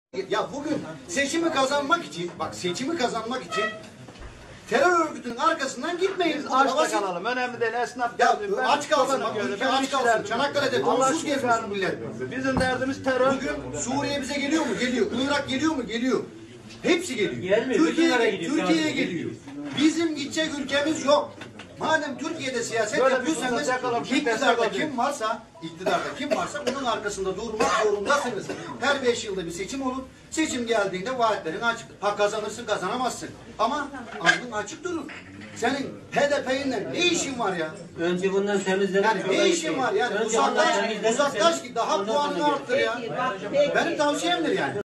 Ya bugün seçimi kazanmak için, bak seçimi kazanmak için terör örgütünün arkasından gitmeyin. Aç da kalalım. Önemli değil. Esnaf ya aç kalsın. Bak ülke aç kalsın. Çanakkale'de donsuz gezmiş millet. Bizim derdimiz terör. Bugün Suriye bize geliyor mu? Geliyor. Irak geliyor mu? Geliyor. Hepsi geliyor. Türkiye'ye geliyor. Bizim gidecek ülkemiz yok. Madem Türkiye'de siyaset yapıyorsanız iktidarda kim varsa onun arkasında durmak zorundasınız. Her 5 yılda bir seçim olur. Seçim geldiğinde vaatlerin açık. Ha kazanırsın kazanamazsın. Ama alnın açık durur. Senin HDP'yle ne işin var ya? Önce bundan temizlemek. Yani ne işin var yani? Uzaklaş ki daha puanını arttır ya. Benim tavsiyemdir yani.